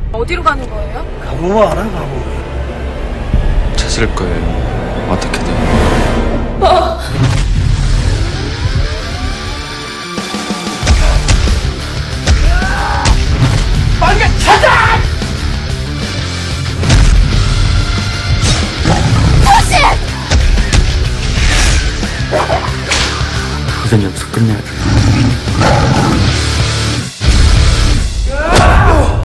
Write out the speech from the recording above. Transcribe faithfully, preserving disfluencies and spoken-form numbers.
어디로 가는 거예요? 가보 알아 가보. 찾을 거예요. 어떻게든. 어. 빨리 찾아! 우선 여기서 끝내야 돼.